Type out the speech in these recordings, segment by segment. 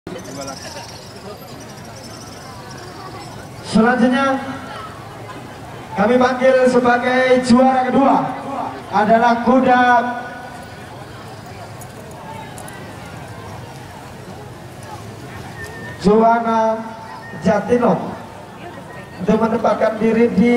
Selanjutnya kami panggil sebagai juara kedua adalah kuda Juwana Jatinom untuk menempatkan diri di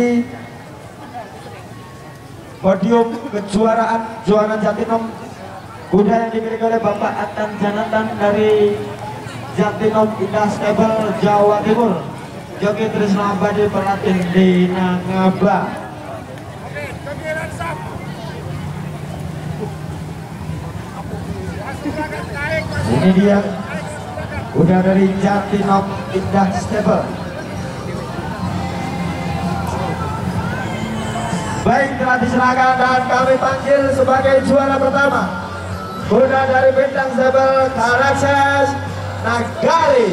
podium kejuaraan Juwana Jatinom. Kuda yang dimiliki oleh Bapak Atan Janatan dari Jatinom Indah Stable Jawa Timur. Joki Trisna Abadi pelatih Dina Ngaba. Ini dia udah dari Jatinom Indah Stable. Baik, telah diserahkan dan kami panggil sebagai juara pertama kuda dari Bintang Stable Karakses Nagari.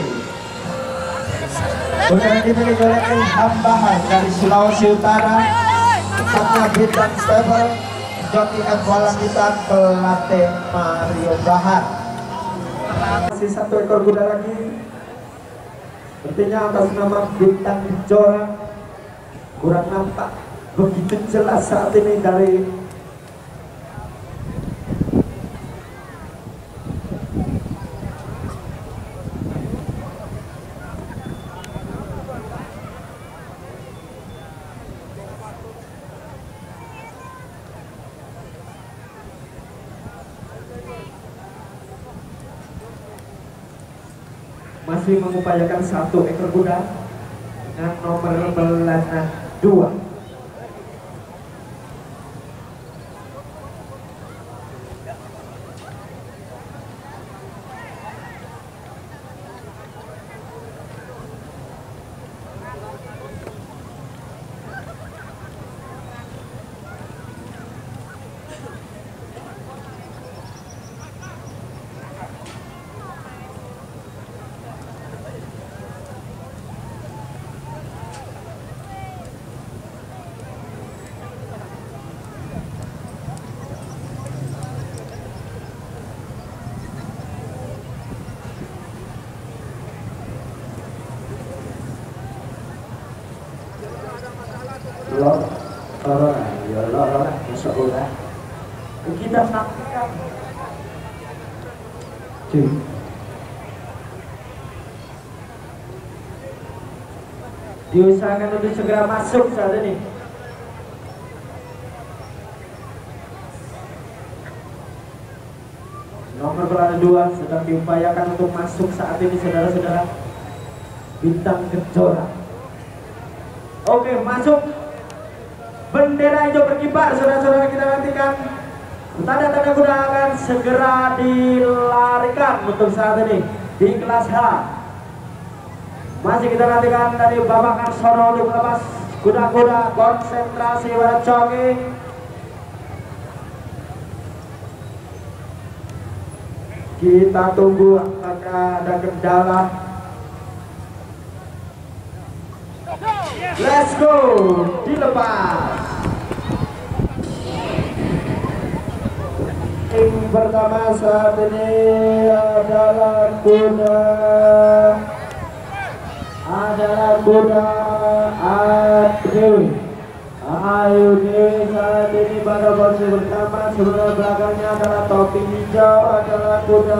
Kuda yang dimiliki oleh Ilham Bahar dari Sulawesi Utara, tempatnya Bintang Stable. Joki F. Walangitan pelatih Mario Bahar. Masih satu ekor kuda lagi, sepertinya atas nama Bintang Kejora. Kurang nampak begitu jelas saat ini dari masih mengupayakan satu ekor kuda dengan nomor belakang 2. Kita saksikan diusahakan untuk segera masuk saat ini. Nomor berada 2 sedang diupayakan untuk masuk saat ini, saudara-saudara. Bintang Kejora. Oke, masuk. Bendera hijau berkibar, saudara-saudara, kita nantikan. Tanda-tanda kuda akan segera dilarikan untuk saat ini di kelas H. Masih kita nantikan dari Bapak Karsono untuk melepas kuda-kuda. Konsentrasi pada joki. Kita tunggu apakah ada kendala. Let's go, dilepas. Tim pertama saat ini adalah kuda Ayudi saat ini pada posisi pertama. Sebelah belakangnya adalah topi hijau adalah kuda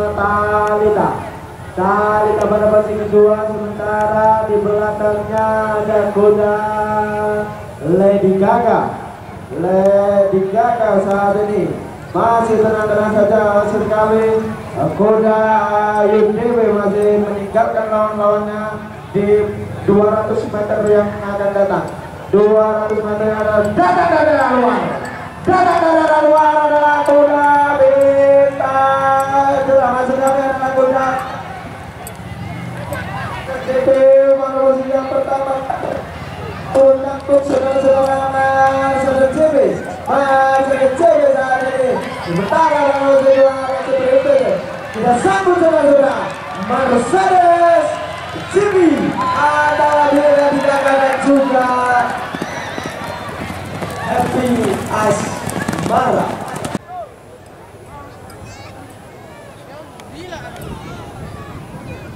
Talita pada posisi kedua, sementara di belakangnya ada kuda Lady Gaga saat ini masih tenang-tenang saja sekali. Kuda Ayudi masih meninggalkan lawan-lawannya di 200 meter yang akan datang. 200 meter yang ada dada luar adalah kuda Bintang. Selamat sekali adalah kuda CP Manusia yang pertama untuk saudara-saudara CP saat ini. Sementara Manusia 2 masih berikut. Kita sambut saudara-saudara. Mercedes Jimmy adalah dia di belakang dan juga Happy Asmara.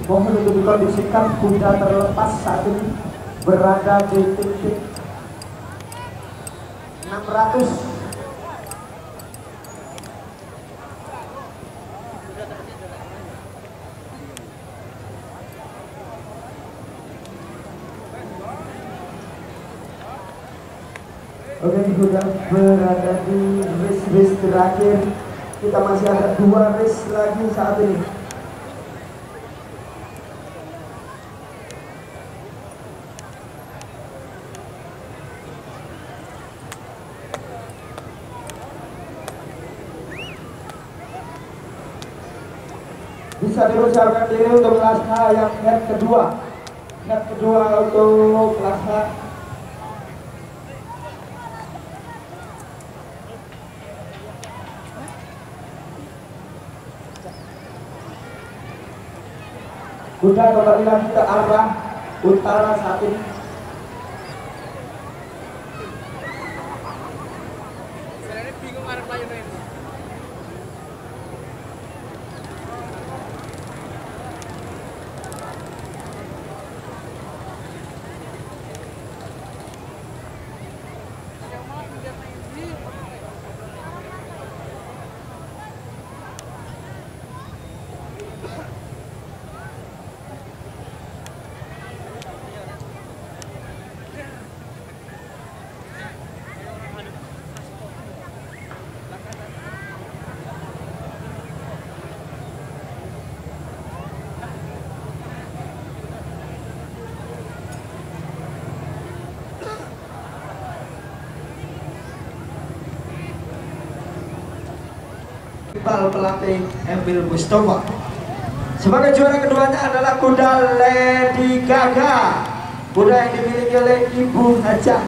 Mohon untuk dikondisikan kuda terlepas saat ini berada di titik 600. Oke, sudah berada di race terakhir. Kita masih ada 2 race lagi saat ini. Bisa dipersiapkan diri untuk kelas H yang head kedua. Head kedua untuk kelas H. Kuda kembali lagi ke arah utara saat ini. Saya bingung arah lain. Pelatih Emil Mustafa. Sebagai juara keduanya adalah kuda Lady Gaga, kuda yang dimiliki oleh Ibu Hajah.